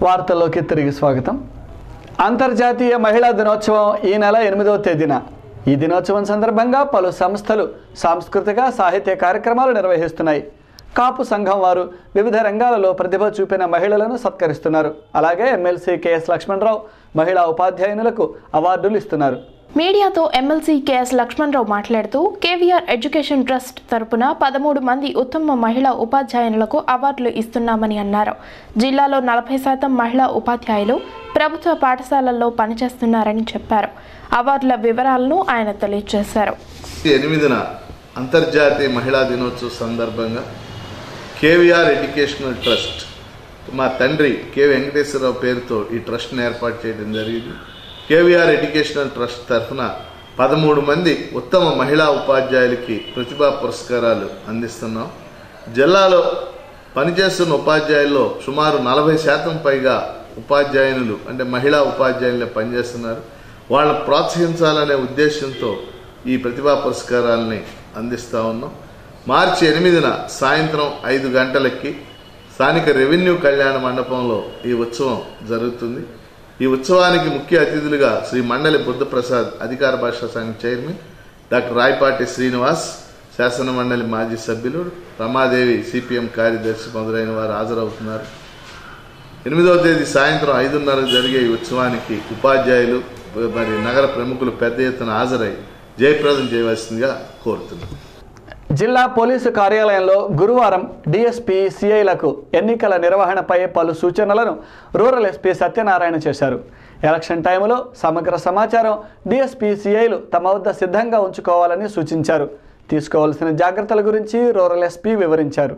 వార్తల్లోకి తిరిగి స్వాగతం. అంతర్జాతీయ మహిళా దినోత్సవం ఈ నెల 8వ తేదీన. ఈ దినోత్సవం సందర్భంగా పలు సంస్థలు సాంస్కృతిక సాహిత్య కార్యక్రమాలు నిర్వహిస్తున్నాయి. కాపు సంఘం వారు వివిధ రంగాలలో ప్రతిభ చూపిన మహిళలను సత్కరిస్తున్నారు. అలాగే ఎమ్మెల్సీ కెఎస్ లక్ష్మణరావు మహిళా ఉపాధ్యాయునులకు అవార్డులు ఇస్తున్నారు. మీడియాతో ఎమ్మెల్సీ కెఎస్ లక్ష్మణరావు మాట్లాడుతూ కేవీఆర్ ఎడ్యుకేషన్ ట్రస్ట్ తరపున 13 మంది ఉత్తమ మహిళా ఉపాధ్యాయునులకు అవార్డులు ఇస్తున్నామని అన్నారు. జిల్లాలో 40% మహిళా ఉపాధ్యాయులు ప్రభుత్వ పాఠశాలల్లో పనిచేస్తున్నారని చెప్పారు. అవార్డుల వివరాలను ఆయన తెలియజేశారు. 8న అంతర్జాతీయ మహిళా దినోత్సవం సందర్భంగా కేవీఆర్ ఎడ్యుకేషనల్ ట్రస్ట్ మా తండ్రి కె వెంకటేశ్వరరావు పేరుతో ఈ ట్రస్ట్ని ఏర్పాటు చేయడం జరిగింది. కేవీఆర్ ఎడ్యుకేషనల్ ట్రస్ట్ తరఫున 13 మంది ఉత్తమ మహిళా ఉపాధ్యాయులకి ప్రతిభా పురస్కారాలు అందిస్తున్నాం. జిల్లాలో పనిచేస్తున్న ఉపాధ్యాయుల్లో సుమారు 40% పైగా ఉపాధ్యాయునులు అంటే మహిళా ఉపాధ్యాయులే పనిచేస్తున్నారు. వాళ్ళని ప్రోత్సహించాలనే ఉద్దేశంతో ఈ ప్రతిభా పురస్కారాలని అందిస్తూ ఉన్నాం. మార్చి 8న సాయంత్రం 5 గంటలకి స్థానిక రెవెన్యూ కళ్యాణ మండపంలో ఈ ఉత్సవం జరుగుతుంది. ఈ ఉత్సవానికి ముఖ్య అతిథులుగా శ్రీ మండలి బుద్ధప్రసాద్ అధికార భాషా సంఘ చైర్మన్, డాక్టర్ రాయపాటి శ్రీనివాస్ శాసన మండలి మాజీ సభ్యులు, రమాదేవి సిపిఎం కార్యదర్శి మొదలైన వారు హాజరవుతున్నారు. 8వ తేదీ సాయంత్రం 5:30 జరిగే ఈ ఉత్సవానికి ఉపాధ్యాయులు మరి నగర ప్రముఖులు పెద్ద ఎత్తున హాజరై జయప్రదం చేయవలసిందిగా కోరుతున్నారు. జిల్లా పోలీసు కార్యాలయంలో గురువారం డిఎస్పీ సిఐలకు ఎన్నికల నిర్వహణపై పలు సూచనలను రూరల్ ఎస్పీ సత్యనారాయణ చేశారు. ఎలక్షన్ టైంలో సమగ్ర సమాచారం డిఎస్పీ సిఐలు తమ వద్ద సిద్ధంగా ఉంచుకోవాలని సూచించారు. తీసుకోవాల్సిన జాగ్రత్తల గురించి రూరల్ ఎస్పీ వివరించారు.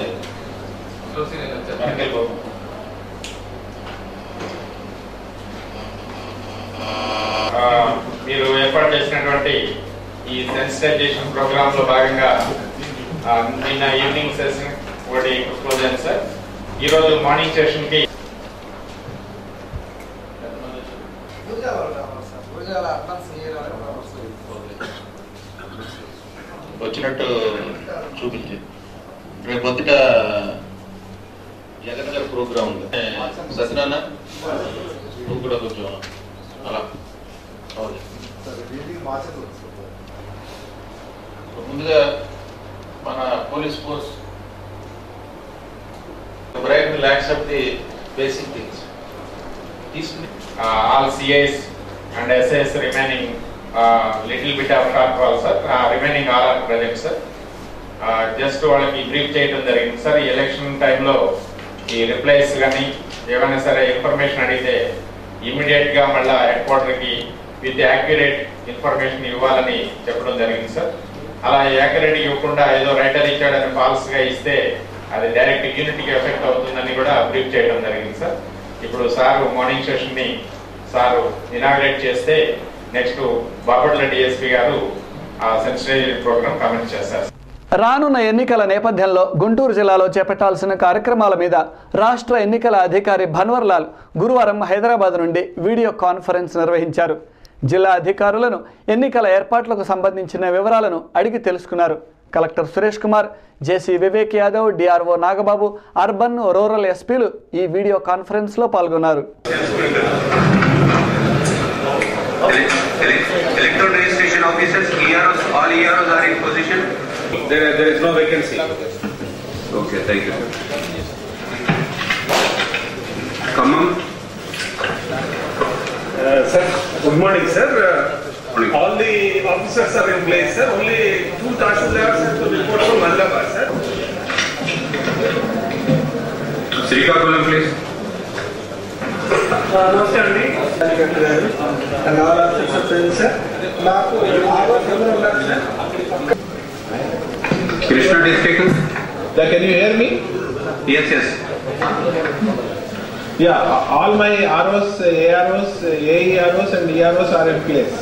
మీరు ఏర్పాటు చేసినటువంటి ఈ సెన్సిటైజేషన్ ప్రోగ్రామ్ లో భాగంగా నిన్న ఈవినింగ్ సెషన్ ఒకటి క్లోజ్ అయింది సార్. ఈరోజు మార్నింగ్ సెషన్ కి వచ్చినట్టు చూపించి రేపు పొద్దుట జగన్ గారి ప్రోగ్రామ్ ఉంది. సత్యనారాయణ నువ్వు కూడా కొంచెం అలా ముందుగా మన police force bright will accept the basic things తీసుకుని all CIs and SIs remaining little bit of short call sir. Remaining all are present sir. Just వాళ్ళకి బ్రీఫ్ చేయడం జరిగింది సార్. ఈ ఎలక్షన్ టైంలో ఈ రిప్లైస్ కానీ ఏమైనా సరే ఇన్ఫర్మేషన్ అడిగితే ఇమీడియట్ గా మళ్ళీ హెడ్ క్వార్టర్ కి విత్ యాక్యురేట్ ఇన్ఫర్మేషన్ ఇవ్వాలని చెప్పడం జరిగింది సార్. అలా యాక్యురేట్ ఇవ్వకుండా ఏదో రైటర్ ఇచ్చాడని ఫాల్స్ గా ఇస్తే అది డైరెక్ట్ యూనిటీకి ఎఫెక్ట్ అవుతుందని కూడా బ్రీఫ్ చేయడం జరిగింది సార్. ఇప్పుడు సార్ మార్నింగ్ సెషన్ ని సార్ ఇనాగ్రేట్ చేస్తే నెక్స్ట్ బాపట్ల డిఎస్పీ గారు ఆ సెన్సిటైజేషన్ ప్రోగ్రామ్ కామెంట్ చేస్తారు. రానున్న ఎన్నికల నేపథ్యంలో గుంటూరు జిల్లాలో చేపట్టాల్సిన కార్యక్రమాల మీద రాష్ట్ర ఎన్నికల అధికారి భన్వర్లాల్ గురువారం హైదరాబాద్ నుండి వీడియో కాన్ఫరెన్స్ నిర్వహించారు. జిల్లా అధికారులను ఎన్నికల ఏర్పాట్లకు సంబంధించిన వివరాలను అడిగి తెలుసుకున్నారు. Collector Suresh Kumar, JC Vivek Yadav, DRO Nagababu, urban, rural ఎస్పీలు ఈ వీడియో కాన్ఫరెన్స్లో పాల్గొన్నారు. There is no vacancy. Okay, thank you. Come on. Sir, good morning, sir. All the officers are in place, sir. Only 2 tahsildars have to report from Allhabad, sir. Srikakulam, please. Namaste, Andy. And all officers are present, sir. Naaku sir. Krishna district. Can you hear me? Yes, yes. Yeah, all my ROs, AROs, AEROs and EROs are in place.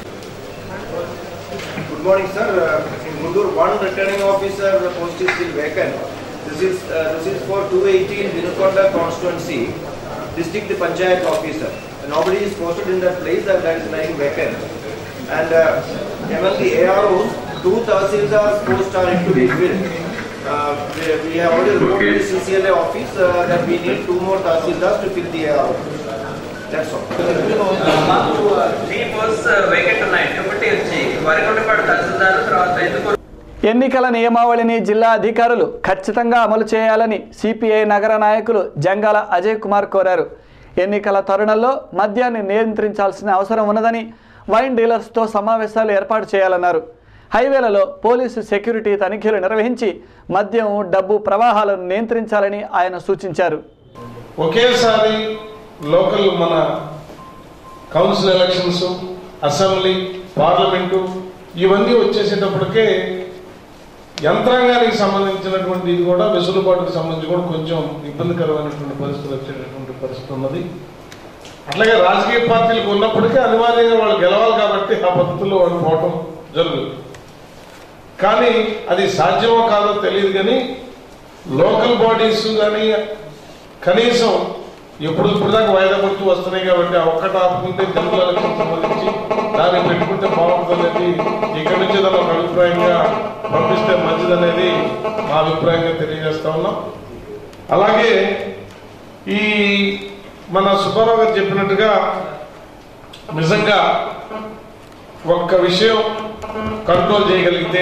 Good morning, sir. In Guntur, one returning officer post is still vacant. This is for 218 Vinukonda constituency, district panchayat officer. Nobody is posted in that place, that is lying vacant. And among the AROs, 2 tahsildars posts are to be filled. We have already reported to CCLA office that we need 2 more tahsildars to fill the that's all. మాకు 3 posts vacant ఉన్నాయి. ఒకటి వచ్చి వరికొండపాడు తహసీల్దార్, తర్వాత ఎందుకు ఎన్నికల నియమావళిని జిల్లా అధికారులు ఖచ్చితంగా అమలు చేయాలని సిపిఐ నగర నాయకులు జంగాల అజయ్ కుమార్ కోరారు. ఎన్నికల తరుణంలో మద్యాన్ని నియంత్రించాల్సిన అవసరం ఉన్నదని, వైన్ డీలర్స్తో సమావేశాలు ఏర్పాటు చేయాలన్నారు. హైవేలలో పోలీసు సెక్యూరిటీ తనిఖీలు నిర్వహించి మద్యం, డబ్బు ప్రవాహాలను నియంత్రించాలని ఆయన సూచించారు. ఒకేసారి లోకల్ మన కౌన్సిల్ ఎలక్షన్స్, అసెంబ్లీ, పార్లమెంటు ఇవన్నీ వచ్చేసేటప్పటికే యంత్రాంగానికి సంబంధించినటువంటి ఇది కూడా వెసులుబాటుకు సంబంధించి కూడా కొంచెం ఇబ్బందికరమైనటువంటి పరిస్థితులు వచ్చేటటువంటి పరిస్థితి ఉన్నది. అట్లాగే రాజకీయ పార్టీలకు ఉన్నప్పటికీ అనివార్యంగా వాళ్ళు గెలవాలి కాబట్టి ఆ పద్ధతుల్లో వాళ్ళు పోవటం జరుగుతుంది. కానీ అది సాధ్యమో కాదో తెలియదు. కానీ లోకల్ బాడీస్ కానీ కనీసం ఇప్పుడు దాకా వాయిదా పడుతూ వస్తున్నాయి కాబట్టి ఆ ఒక్కటి ఆపుకుంటే జనరల్ ఎలక్షన్ సంబంధించి దాన్ని పెట్టుకుంటే బాగుంటుందనేది ఇక్కడి నుంచి తన ఒక అభిప్రాయంగా పంపిస్తే మంచిదనేది మా అభిప్రాయంగా తెలియజేస్తా ఉన్నాం. అలాగే ఈ మన సుబ్బారావు గారు చెప్పినట్టుగా నిజంగా ఒక్క విషయం కంట్రోల్ చేయగలిగితే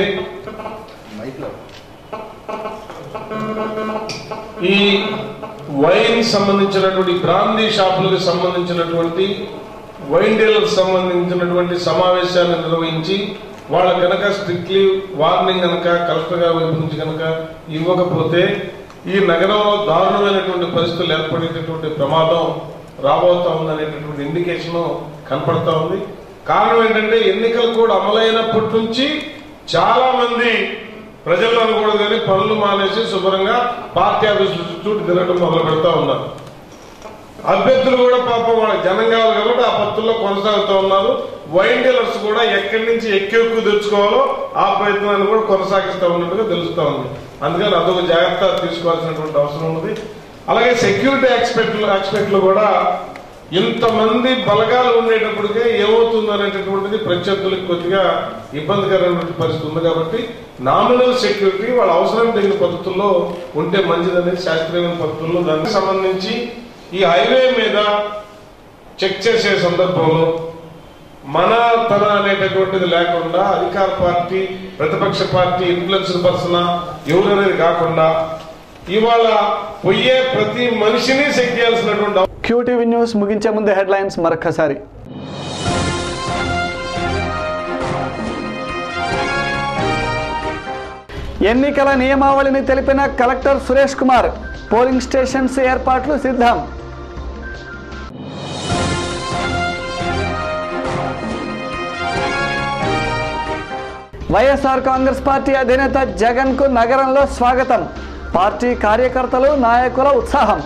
ఈ వైన్ సంబంధించినటువంటి బ్రాందీ షాపులకు సంబంధించినటువంటి వైన్ డీలర్స్ సంబంధించినటువంటి సమావేశాన్ని నిర్వహించి వాళ్ళ కనుక స్ట్రిక్ట్లీ వార్నింగ్ కనుక కలెక్టర్ గారి వైపు నుంచి కనుక ఇవ్వకపోతే ఈ నగరంలో దారుణమైనటువంటి పరిస్థితులు ఏర్పడేటటువంటి ప్రమాదం రాబోతా ఉందనేటటువంటి ఇండికేషన్ కనపడతా ఉంది. కారణం ఏంటంటే ఎన్నికలు కూడా అమలైనప్పటి నుంచి చాలా మంది ప్రజలు అనుకోవడం కానీ పనులు మానేసి శుభ్రంగా పార్టీ ఆఫీసులు చుట్టూ తిరగడం మొదలు పెడతా ఉన్నారు. అభ్యర్థులు కూడా పాపం వాళ్ళకి జనం కావాలి కాబట్టి ఆ పత్తుల్లో కొనసాగుతూ ఉన్నారు. వైన్ డీలర్స్ కూడా ఎక్కడి నుంచి ఎక్కువ తెచ్చుకోవాలో ఆ ప్రయత్నాన్ని కూడా కొనసాగిస్తూ ఉన్నట్టుగా తెలుస్తూ ఉంది. అందుకని అదొక జాగ్రత్త తీసుకోవాల్సినటువంటి అవసరం ఉంది. అలాగే సెక్యూరిటీ ఆస్పెక్ట్ లో కూడా ఇంతమంది బలగాలు ఉండేటప్పటికే ఏమవుతుంది అనేటటువంటిది ప్రత్యర్థులకు కొద్దిగా ఇబ్బందికరమైన పరిస్థితి ఉంది. కాబట్టి నామినల్ సెక్యూరిటీ వాళ్ళ అవసరం తగిన పద్ధతుల్లో ఉంటే మంచిదనేది శాస్త్రీయమైన పద్ధతుల్లో దానికి సంబంధించి ఈ హైవే మీద చెక్ చేసే సందర్భంలో మన తన అనేటటువంటిది లేకుండా అధికార పార్టీ, ప్రతిపక్ష పార్టీ ఇన్ఫ్లుయెన్స్డ్ పర్సన్ ఎవరు అనేది కాకుండా ఇవాళ పోయే ప్రతి మనిషిని చెక్ చేయాల్సినటువంటి క్యూటీవీ న్యూస్ ముగించే ముందే హెడ్లైన్స్ మరొకసారి. ఎన్నికల నియమావళిని తెలిపిన collector Suresh Kumar, polling stations ఏర్పాట్లు సిద్ధం. వైఎస్ఆర్ కాంగ్రెస్ పార్టీ అధినేత జగన్ కు నగరంలో స్వాగతం, పార్టీ కార్యకర్తలు, నాయకుల ఉత్సాహం.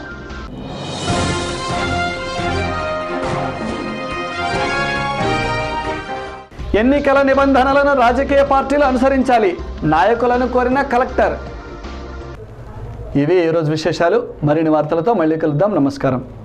ఎన్నికల నిబంధనలను రాజకీయ పార్టీలు అనుసరించాలి, నాయకులను కోరిన కలెక్టర్. ఇవి ఈరోజు విశేషాలు. మరిన్ని వార్తలతో మళ్ళీ కలుద్దాం. నమస్కారం.